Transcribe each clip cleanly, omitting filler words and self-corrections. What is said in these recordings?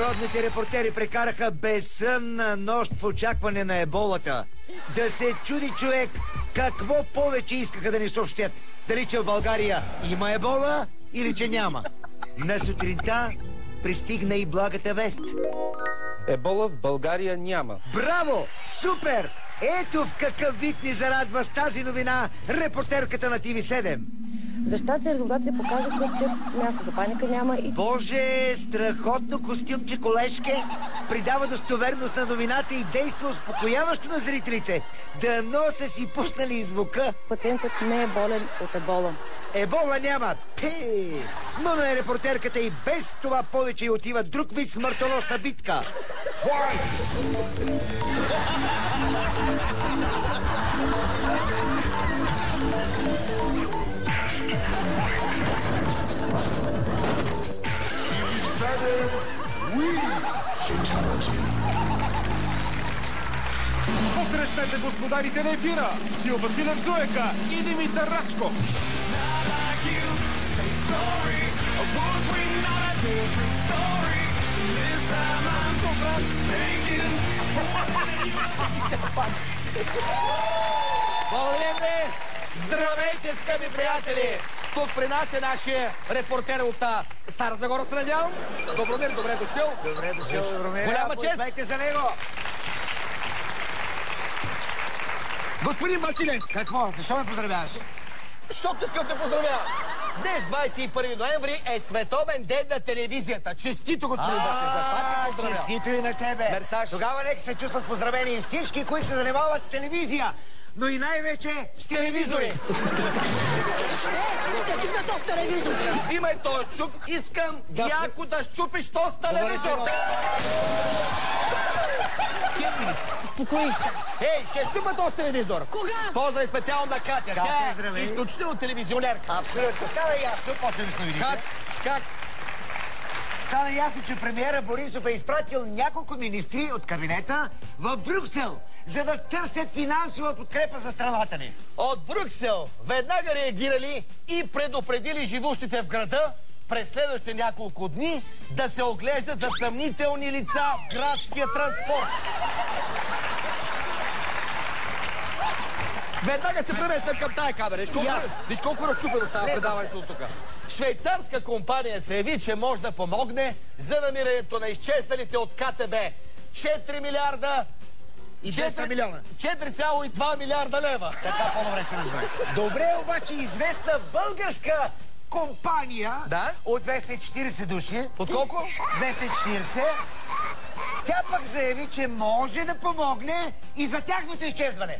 Международните репортери прекараха безсънна нощ в очакване на еболата. Да се чуди човек какво повече искаха да ни съобщят. Дали че в България има ебола или че няма. На сутринта пристигна и благата вест. Ебола в България няма. Браво! Супер! Ето в какъв вид ни зарадва с тази новина репортерката на TV7. За щастие резултатите показаха, че място за паника няма и... Боже, страхотно костюмче, колежке! Придава достоверност на новината и действа успокояващо на зрителите. Дано са си пуснали звука. Пациентът не е болен от ебола. Ебола няма! Пи! Но на репортерката и без това повече й отива друг вид смъртоносна битка. Флай! Посрещнете господарите на ефира! Сил Василев Зуека и Димитър Рачков! Благодарим ви! Здравейте, скъпи приятели! Тук при нас е нашия репортер от Стара Загора, се надявам. Добромир, добре дошъл. Добре дошъл, Добромир. Голяма чест. Позвайте за него. Господин Василев! Какво? Защо ме поздравяваш? Защото искам да поздравя! Днес, 21 ноември, е Световен ден на телевизията. Честито, господин Василев, за това ти поздравя. Честито и на тебе. Мерсаж. Тогава нека се чувстват поздравени всички, които се занимават с телевизия, но и най-вече с телевизори. Взимай този чук, искам яко да щупиш този телевизор. Успокои се. Ей, ще щупа този телевизор. Кога? Поздрави специално на Катя. Тя здравей. е изключително телевизионерка. Абсолютно. Става ясно, почва да се видите. Как? Стана ясно, че премиера Борисов е изпратил няколко министри от кабинета в Брюксел, за да търсят финансова подкрепа за страната ни. От Брюксел веднага реагирали и предупредили живущите в града през следващите няколко дни да се оглеждат за съмнителни лица в градския транспорт. Веднага се преместям към тая камера. Виж колко разчупено става предаването от тук. Швейцарска компания се яви, че може да помогне за намирането на изчезналите от КТБ 4 милиарда и 200 милиона. 4,2 милиарда лева. Така по-добре те разбереш. Добре, обаче известна българска компания от 240 души. От колко? 240. Тя пък заяви, че може да помогне и за тяхното изчезване.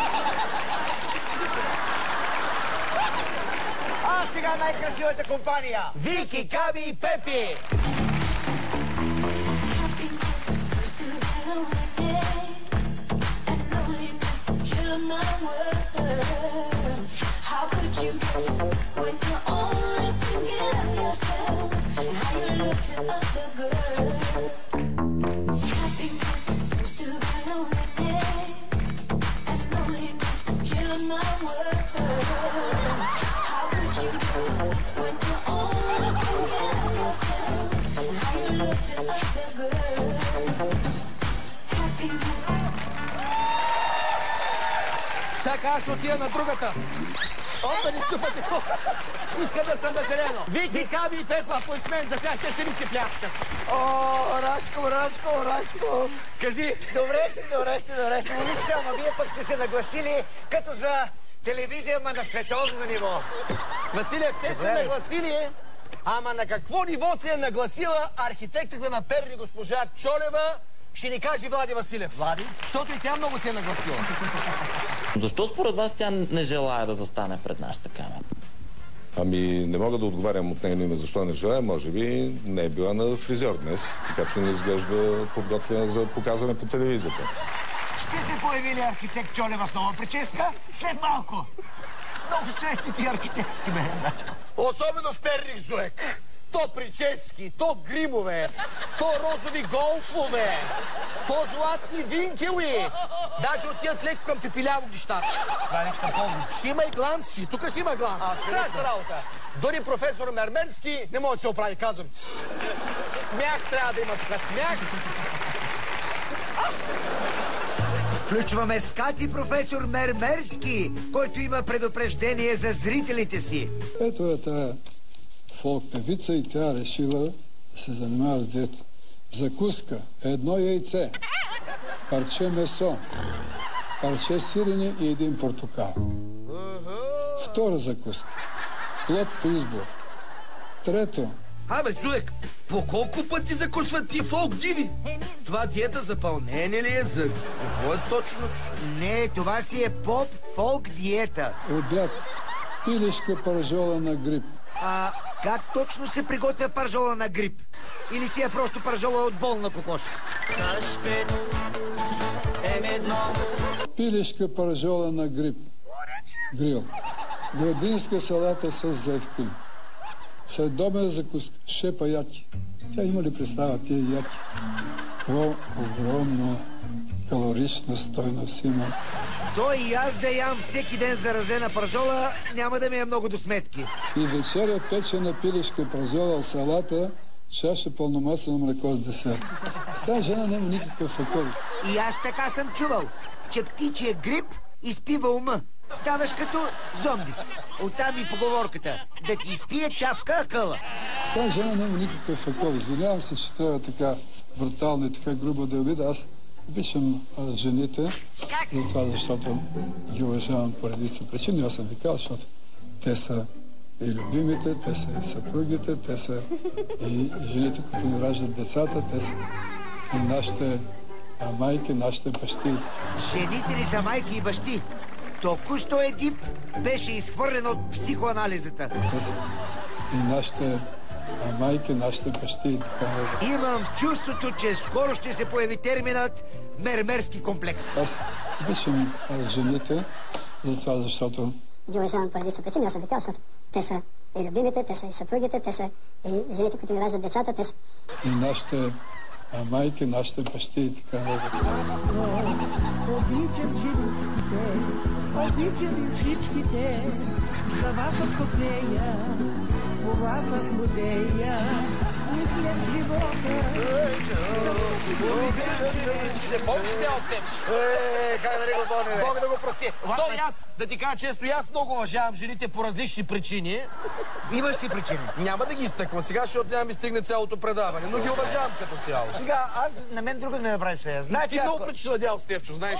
А сега най-красивата компания. Вики, Каби и Пепи. Чакай, аз ще отида на другата. Да ни щупате колко. Иска да съм на зелено. Вики, Каби и Пепа, аплодисмент за тях, те се ми се пляскат. О, Рачко. Кажи. Добре си. Момичета, ама вие пък сте се нагласили като за телевизия, ама на световно ниво. Василев, те се нагласили, ама на какво ниво се е нагласила архитектата на Перник госпожа Чолева, ще ни каже Влади Василев. Влади? Защото и тя много се е нагласила. Защо според вас тя не желая да застане пред нашата камера? Ами, не мога да отговарям от нейно име защо не желая. Може би не е била на фризьор днес, така че не изглежда подготвена за показване по телевизията. Ще се появи ли архитект Чолева с нова прическа? След малко. Много чести ти архитектки, бе. Особено в Перник, Зуек. То прически, то гримове, то розови голфове, то златни винкели. Даже отиват леко към пепеляво гищата. Това нещо напомни. Ще има и гланци. Тук си има гланц. Страшна работа. Дори професор Мермерски не може да се оправи, казвам ти. Смях трябва да има тук. Смях. Включваме скати професор Мермерски, който има предупреждение за зрителите си. Ето е тая фолк певица и тя решила да се занимава с диета. Закуска, едно яйце, парче месо, парче сирене и един портокал. Втора закуска, плод по избор. Трето. Абе, Зуек, по колко пъти закусват ти фолк диви? Това диета за пълнение ли е? За какво е точно? Не, това си е поп-фолк диета. Обяд, пилешка паржола на грип. А как точно се приготвя паржола на грип? Или си е просто паржола от болна кокошка? Пилешка паржола на грип. Грил. Градинска салата с зехтин. Следобна закуска. Шепа яки. Тя има ли представа тия яки? Какво огромно калорична стойност има. То и аз да ям всеки ден заразена паржола, няма да ми е много до сметки. И вечеря печена пилешка паржола, салата, чаша пълномаслено млеко с десерт. В тази жена няма никакъв факъл. И аз така съм чувал, че птичия грип изпива ума. Ставаш като зомби. Оттам и поговорката. Да ти изпие чавка акъла. В тази жена няма никакъв факъл. Извинявам се, че трябва така брутално и така грубо да обида. Аз обичам жените, затова, защото ги уважавам по редица причини. Аз съм ви казал, защото те са и любимите, те са и съпругите, те са и жените, които ни раждат децата, те са и нашите майки, нашите бащи. Жените ли са майки и бащи? Току-що Едип беше изхвърлен от психоанализата. Те са и нашите майки, нашите бащи и така. Имам чувството, че скоро ще се появи терминът мермерски комплекс. Аз обичам жените, затова, защото ги уважавам по редица причини. Аз съм ви казал, защото те са и любимите, те са и съпругите, те са и жените, които ни раждат децата, те са и нашите майки, нашите бащи и така. Обичам женичките, обичам и всичките, за вас аз копея, по вас аз младея, мисля в живота. Не помниш те от теб? Как да не го помня, бе? Бог да го прости. То и аз, да ти кажа често, и аз много уважавам жените по различни причини. Имаш си причини. Няма да ги изтъквам сега, защото няма ми стигне цялото предаване, но ги уважавам като цяло. Сега, аз на мен друго да ме направиш сега. Значи, ти много причина надял, Стефчо, знаеш.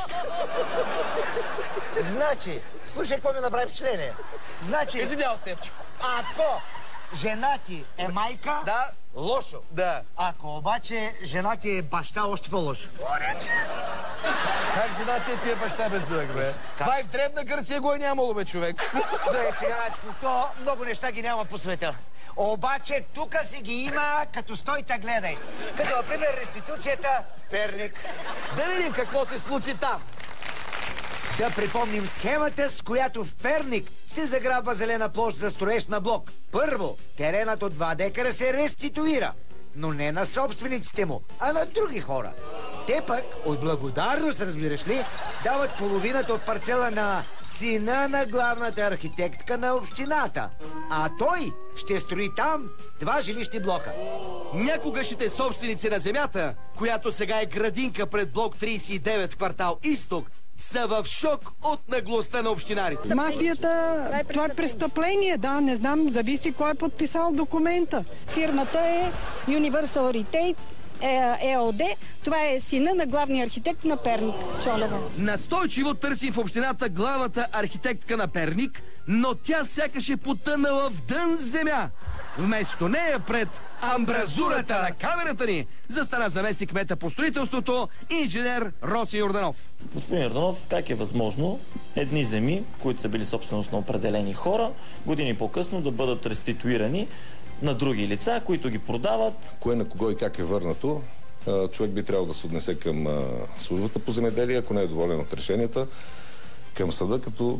Значи, слушай какво ми направи впечатление. Значи, Кажи дял, Стефчо. ако жена ти е майка, да, лошо. Да. Ако обаче жена ти е баща, още по-лошо. Как жена ти е баща без Зуек, бе? Това и в Древна Гърция го е нямало, бе, човек. Да, сега, Рачко, то много неща ги няма по света. Обаче тук си ги има, като стой та гледай. Като, например, реституцията в Перник. Да видим какво се случи там. Да припомним схемата, с която в Перник се заграбва зелена площ за строеж на блок. Първо, теренът от 2 декара се реституира, но не на собствениците му, а на други хора. Те пък, от благодарност, разбираш ли, дават половината от парцела на сина на главната архитектка на общината. А той ще строи там 2 жилищни блока. Някогашните собственици на земята, която сега е градинка пред блок 39 в квартал Изток, са в шок от наглостта на общинарите. Мафията, това е престъпление, да, не знам, зависи кой е подписал документа. Фирмата е Universal Retail ЕОД. Това е сина на главния архитект на Перник, Чолева. Настойчиво търси в общината главната архитектка на Перник, но тя сякаш е потънала в дън земя. Вместо нея пред амбразурата на камерата ни застана заместник кмета по строителството инженер Роси Йорданов. Господин Йорданов, как е възможно едни земи, които са били собственост на определени хора, години по-късно да бъдат реституирани на други лица, които ги продават? Кое на кого и как е върнато, човек би трябвало да се отнесе към службата по земеделие, ако не е доволен от решенията, към съда, като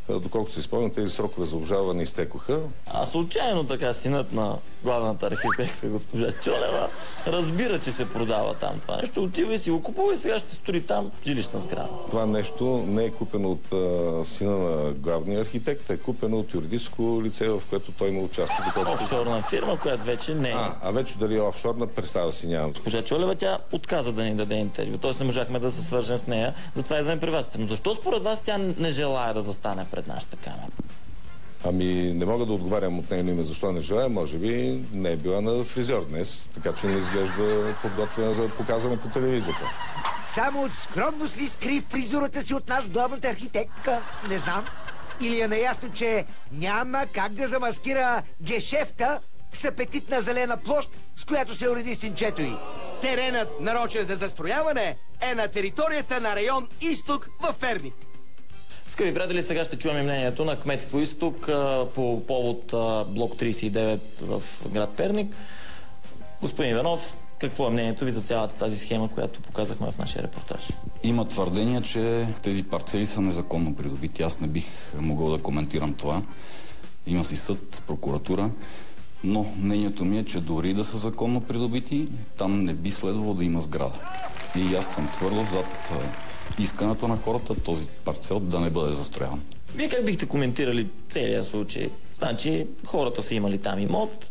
Доколкото си спомням, тези срокове за обжалване изтекоха. А случайно така синът на главната архитектка госпожа Чолева разбира, че се продава там това нещо, отива и си го купува и сега ще строи там жилищна сграда. Това нещо не е купено от сина на главния архитект, е купено от юридическо лице, в което той има участие. Офшорна фирма, която вече не е. А вече дали е офшорна, представа си нямам. Госпожа Чолева, тя отказа да ни даде интервю, т.е. не можахме да се свържем с нея, затова идваме при вас. Но защо според вас тя не желая да застане пред нашата камера? Не мога да отговарям от нейно име защо не желая. Може би не е била на фризьор днес, така че не изглежда подготвена за показане по телевизията. Само от скромност ли скри фризурата си от нас главната архитектка? Не знам. Или е наясно, че няма как да замаскира гешефта с апетитна зелена площ, с която се уреди синчето й. Теренът, нарочен за застрояване, е на територията на район Изток в Перник. Скъпи приятели, сега ще чуваме мнението на кметство Изток по повод блок 39 в град Перник. Господин Иванов, какво е мнението ви за цялата тази схема, която показахме в нашия репортаж? Има твърдения, че тези парцели са незаконно придобити. Аз не бих могъл да коментирам това. Има си съд, прокуратура, но мнението ми е, че дори да са законно придобити, там не би следвало да има сграда. И аз съм твърдо зад искането на хората този парцел да не бъде застрояван. Вие как бихте коментирали целият случай? Значи, хората са имали там имот,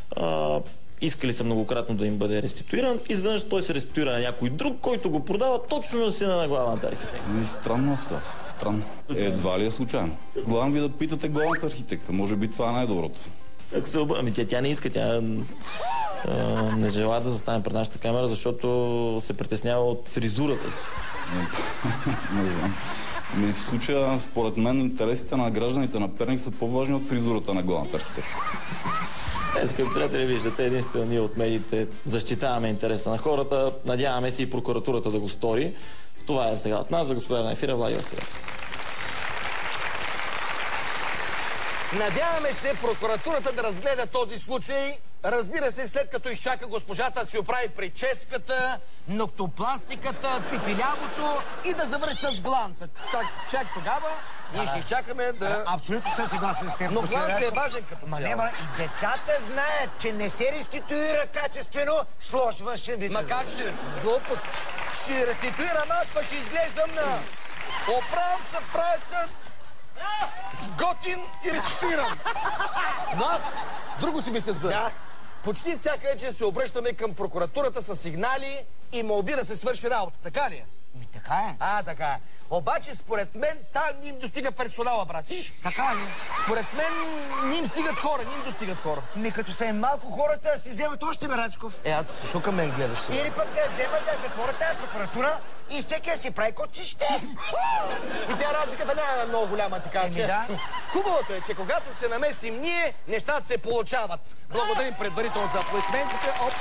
искали са многократно да им бъде реституиран, изведнъж той се реституира на някой друг, който го продава точно на сина на главната архитектка. Странно, странно. Едва ли е случайно. Главно ви да питате главната архитектка. Може би това е най-доброто. Ако се обърнем, тя не иска, тя не желая да застане пред нашата камера, защото се притеснява от фризурата си. Не знам. В случая, според мен, интересите на гражданите на Перник са по-важни от фризурата на главната архитектка. Скъпи приятели, виждате, единствено ние от медиите защитаваме интереса на хората. Надяваме се и прокуратурата да го стори. Това е сега от нас. За господа на ефира, Влади Василев. Надяваме се прокуратурата да разгледа този случай. Разбира се, след като изчака госпожата си оправи прическата, ноктопластиката, пипилявото и да завърши с гланца. Чак тогава ние ще изчакаме да... Абсолютно съм съгласен с теб. Но гланца е важен като цяло. И децата знаят, че не се реституира качествено с лош външен вид. Ма как ще? Глупост. Ще реституирам аз, па ще изглеждам на... Оправям се, правя се... Готин и реституирам. Но аз друго си мисля за... Почти всяка вечер се обръщаме към прокуратурата с сигнали и молби да се свърши работа. Така ли е? Така е. Така е. Обаче, според мен, там не им достига персонала, братиш. Така ли? Според мен, не им стигат хора, не им достигат хора. Като са малко хората, си вземат още, Рачков. Защо към мен гледаш? Или пък да вземат да затворят тази прокуратура и всеки си прави каквото ще. И тя разликата няма много голяма, така често. Хубавото е, че когато се намесим ние, нещата се получават. Благодарим предварително за аплодисментите от...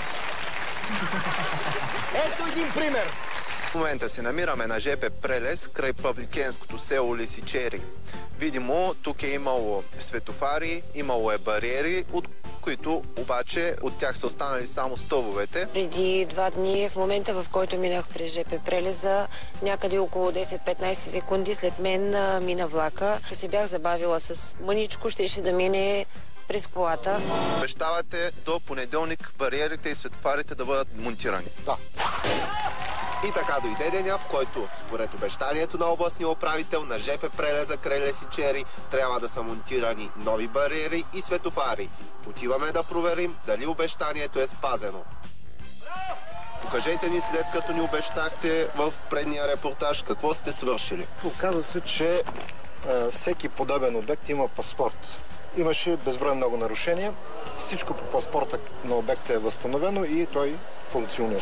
Ето един пример. В момента се намираме на ЖП Прелез, край павликенското село Лесичери. Видимо, тук е имало светофари, имало е бариери, от които обаче от тях са останали само стълбовете. Преди 2 дни, в момента в който минах през ЖП Прелеза, някъде около 10-15 секунди след мен мина влака. Се бях забавила с мъничко, щеше да мине през колата. Обещавате до понеделник бариерите и светофарите да бъдат монтирани. Да. И така дойде деня, в който, според обещанието на областния управител на ЖП Прелеза край Лесичери, трябва да са монтирани нови бариери и светофари. Отиваме да проверим дали обещанието е спазено. Покажете ни, след като ни обещахте в предния репортаж, какво сте свършили. Оказва се, че всеки подобен обект има паспорт. Имаше безброй много нарушения. Всичко по паспорта на обекта е възстановено и той функционира.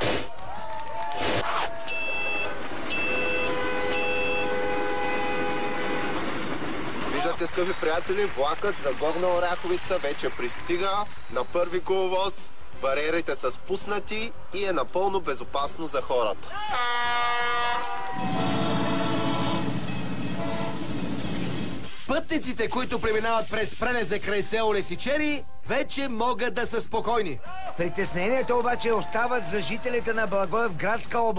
Виждате, скъпи приятели, влакът за Горна Оряховица вече пристига на първи коловоз. Бариерите са спуснати и е напълно безопасно за хората. Пътниците, които преминават през Прелеза край село Лесичери, вече могат да са спокойни. Притесненията обаче остават за жителите на Благоевградска област.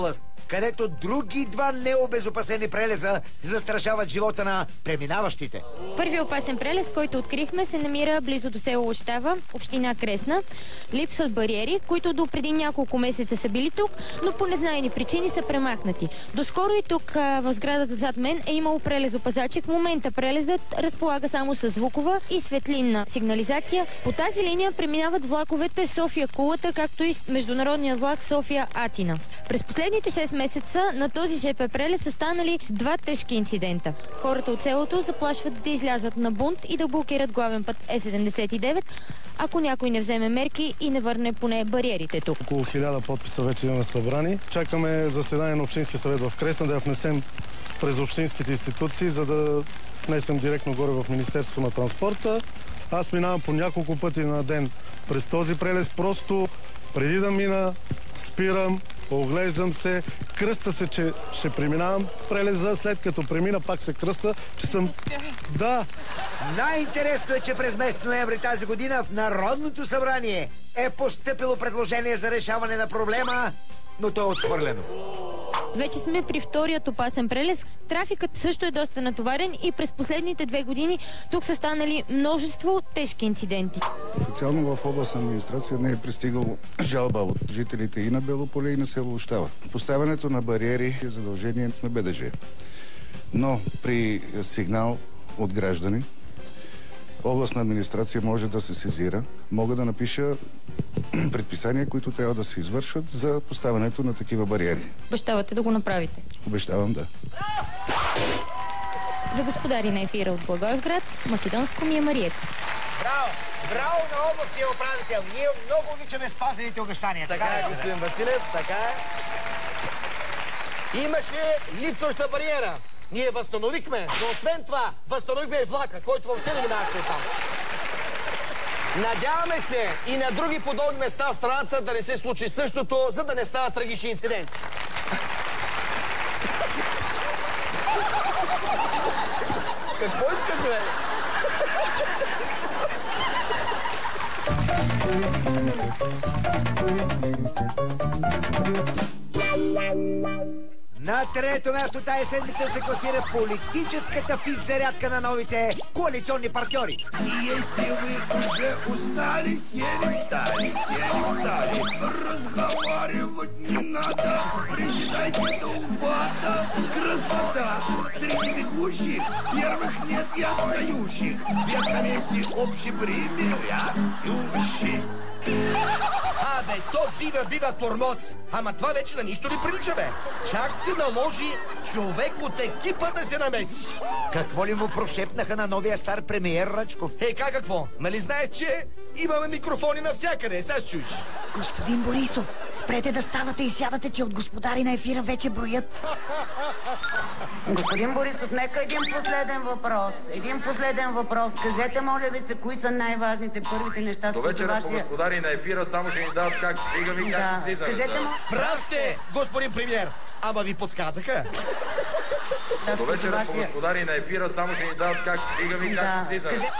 където други два необезопасени прелеза застрашават живота на преминаващите. Първият опасен прелез, който открихме, се намира близо до село Лощава, община Кресна. Липсват бариери, които до преди няколко месеца са били тук, но по незнайни причини са премахнати. Доскоро и тук в сградата зад мен е имало прелезопазачик. В момента прелезът разполага само с звукова и светлинна сигнализация. По тази линия преминават влаковете София-Кулата, както и международният влак София-Атина. През последните 6 месеца на този ЖП прелез са станали 2 тежки инцидента. Хората от селото заплашват да излязат на бунт и да блокират главен път Е79, ако някой не вземе мерки и не върне поне бариерите тук. Около 1000 подписа вече имаме събрани. Чакаме заседание на Общинския съвет в Кресна да я внесем през общинските институции, за да внесем директно горе в Министерство на транспорта. Аз минавам по няколко пъти на ден през този прелез. Просто преди да мина, спирам, оглеждам се, кръста се, че ще преминавам прелеза, след като премина, пак се кръста, че съм... Да! Най-интересно е, че през месец ноември тази година в Народното събрание е постъпило предложение за решаване на проблема, но то е отхвърлено. Вече сме при вторият опасен прелез. Трафикът също е доста натоварен и през последните 2 години тук са станали множество тежки инциденти. Официално в областна администрация не е пристигало жалба от жителите и на Белополе, и на село Лощава. Поставянето на бариери е задължение на БДЖ. Но при сигнал от граждани, областна администрация може да се сезира. Мога да напиша предписания, които трябва да се извършват за поставянето на такива бариери. Обещавате да го направите? Обещавам, да. За господари на ефира от Благоевград, македонско ми е Мариета. Браво! Браво на областния управител! Ние много обичаме спазените обещания. Така е, господин Василев, така е. Имаше липсваща бариера. Ние възстановихме, но освен това възстановихме и влака, който въобще не минаваше там. Надяваме се и на други подобни места в страната да не се случи същото, за да не стават трагични инциденти. Какво иска, човек? На трето място тази седмица се класира политическата физзарядка на новите коалиционни партньори. Если вы уже устали, сели, встали, разговаривать не надо, приседайте до упада, красота, среди бегущих, первых нет и отстающих, век на месте общепримиряющих. Абе, то бива тормоз. Ама това вече на нищо не прилича, бе. Чак се наложи човек от екипа да се намеси. Какво ли му прошепнаха на новия стар премиер Рачков? Какво? Нали знаеш, че имаме микрофони навсякъде, сега чуеш. Господин Борисов, спрете да ставате и сядате, че от господари на ефира вече броят. Господин Борисов, нека един последен въпрос. Кажете, моля ви се, кои са най-важните първите неща, с които вечера по господари на ефира само ще ни дадат как стигаме и как се слизаме. Прав сте, господин премиер. Ама ви подсказаха. До вечера по господари на ефира само ще ни дадат как стигаме и как се слизаме.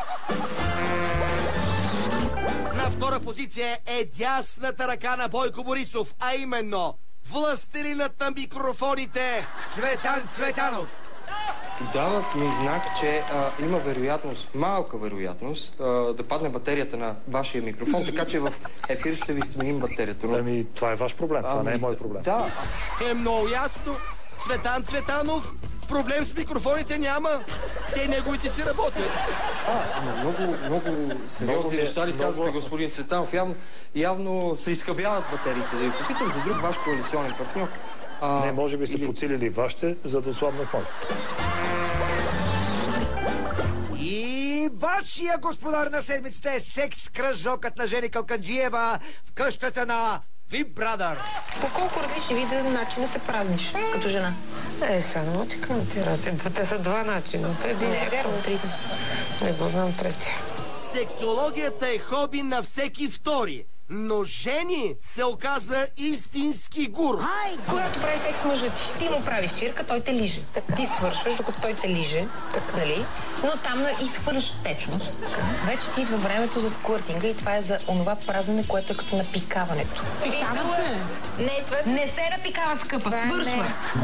На втора позиция е дясната ръка на Бойко Борисов, а именно властелинът на микрофоните Цветан Цветанов. Дават ми знак, че има вероятност, малка вероятност, да падне батерията на вашия микрофон, така че в ефир ще ви сменим батерията. Ами, това е ваш проблем, това не е мой проблем. Да. Е много ясно. Цветан Цветанов, проблем с микрофоните няма. Те неговите си работят. Много сериозни неща ли казвате, господин Цветанов. Явно се изхабяват батериите. Да ви попитам за друг ваш коалиционен партньор. Не, може би са подсилили вашите, за да отслабнат моите. И вашия господар на седмицата е секс-кръжокът на Жени Калканджиева в къщата на Вибрадър. По колко различни вида начина се празниш като жена? Само ти към те са 2 начина. Не е вярно, 30. Не го знам третия. Сексологията е хоби на всеки втори. Но Жени се оказа истински гур. Когато правиш секс с мъжа ти му правиш свирка, той те лиже. Ти свършваш, докато той те лиже, нали? Но там изхвърляш течност. Вече ти идва времето за сквъртинга и това е за онова празнене, което е като напикаването. Не се напикават, скъпа, свършват.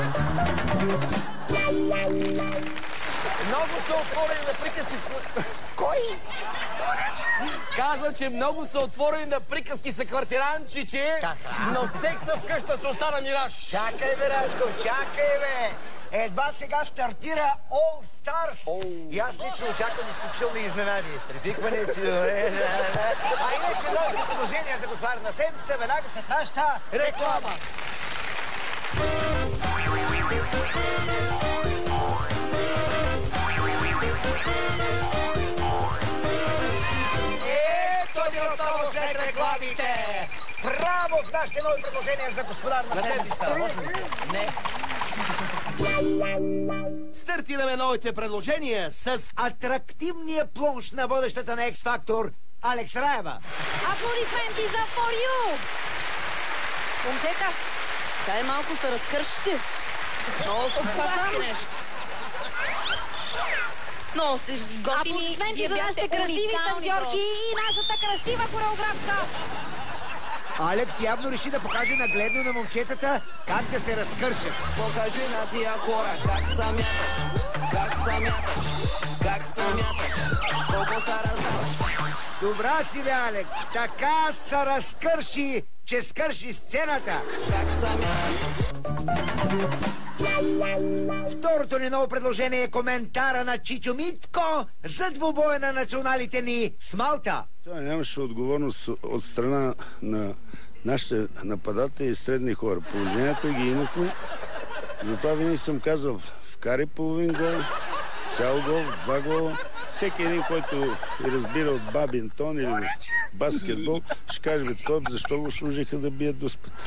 Много са отворени на приказки с... Кой? Казвам, че много са отворени на приказки са квартиранчичи, но секса вкъща се остана мираж. Чакай, бе, Рачко, чакай, бе! Едва сега стартира All Stars. И аз лично очаквам изключителни изненади. Припикването... А иначе новите предложения за господар на седмицата веднага след нашата реклама. Ето ни отново след рекламите! Право в нашите нови предложения за господар на седмицата. Не. Стартираме новите предложения с атрактивния плонж на водещата на X-Factor Алекс Раева. Аплодисменти за For You! Момчета, дай малко се разкършите. Много се спасам. Много сте готини. Аплодисменти за нашите красиви танцорки и нашата красива хореографка. Алекс явно реши да покаже нагледно на момчетата как да се разкършат. Покажи на тия хора как самяташ, как самяташ, как самяташ, колко се раздаваш. Добра си, бе, Алекс. Така се разкърши, че скърши сцената. Как самяташ. Второто ни ново предложение е коментара на Чичо Митко за двубоя на националите ни с Малта. Това нямаше отговорност от страна на нашите нападатели и средни хора. Положенията ги имахме. Затова винаги съм казал, вкари половин гол, цял гол, 2 гола. Всеки един, който разбира от бабинтон или баскетбол, ще каже, бе, той защо го служиха да бият до спът.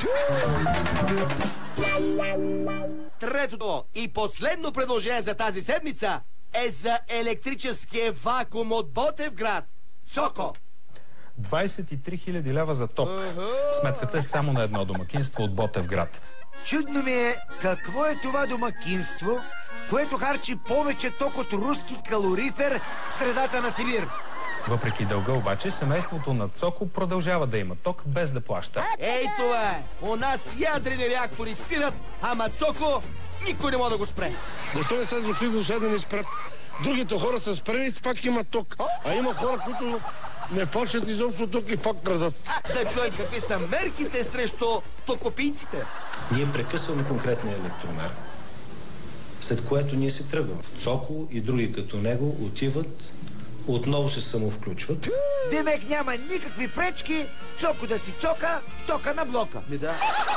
Третото и последно предложение за тази седмица е за електрическия вакуум от Ботевград. Цоко. 23 000 лева за ток. Сметката е само на едно домакинство от Ботевград. Чудно ми е какво е това домакинство, което харчи повече ток от руски калорифер в средата на Сибир. Въпреки дълга обаче, семейството на Цоко продължава да има ток без да плаща. Ей, това е! У нас ядрени реактори спират, ама Цоко никой не може да го спре. Защо не са дошли до сега да ни спрат? Другите хора са спрени, пак има ток. А има хора, които не плащат изобщо ток и пак кразат. Да чуем какви са мерките срещу токопийците. Ние прекъсваме конкретния електромер, след което ние се тръгваме. Цоко и други като него отиват, отново се самовключват. Демек няма никакви пречки, Цоко да си цока, тока на блока. Да.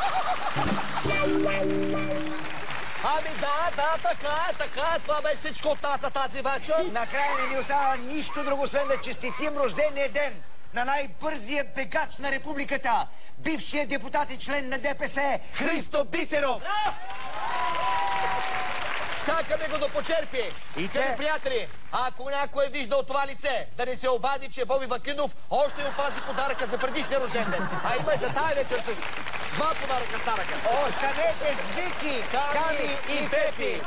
Ами да, така е. Това бе всичко от нас за тази вечер. Накрая не ни остава нищо друго, освен да честитим рождения ден на най-бързия бегач на републиката, бившия депутат и член на ДПС Христо Бисеров. Чакаме го да почерпи. Скъпи приятели, ако някой е виждал това лице, да не се обади, че Боби Вакинов още опази подаръка за предишния рожден ден. А има и за тая вечер също. 2 подаръка старака. Останете с Вики, Ками и Пепи.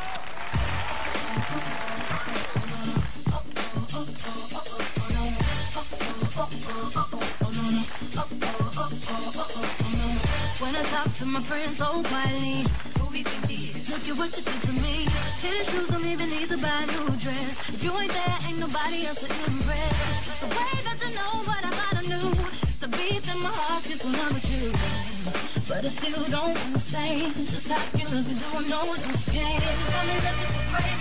When I talk to my friends so quietly, who we think he is? Look at what you did to me. His shoes don't even need to buy a new dress. If you ain't there, ain't nobody else to impress. The way that you know what I gotta do, the beat in my heart just when I'm with you. But I still don't understand just how you look and do I know it's okay. Tell me that it's great.